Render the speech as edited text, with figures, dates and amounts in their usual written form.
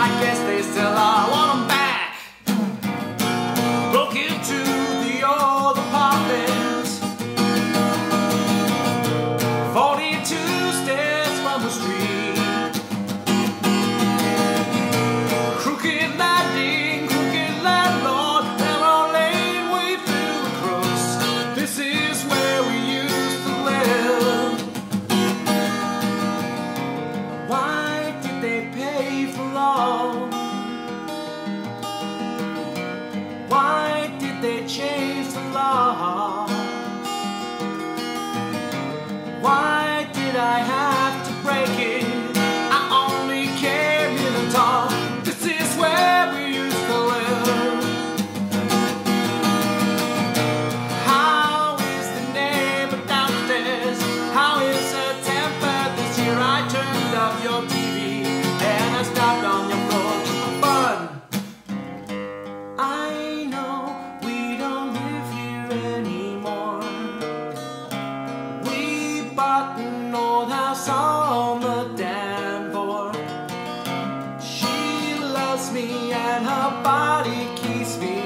I guess they still are. Want 'em back. Broke into the old apartment, 42 stairs from the street. Crooked landing, crooked landlord, narrow lane way through the crooks. This is where we used to live. Why did they pay for love? Why did they change the laws? Why did I have to break it? I only came here to talk. This is where we used to live. How is the neighbor downstairs? How is her temper this year? I turned up your TV and I stopped on your floor for fun. I know we don't live here anymore. We bought an old house on the Danforth. She loves me and her body keeps me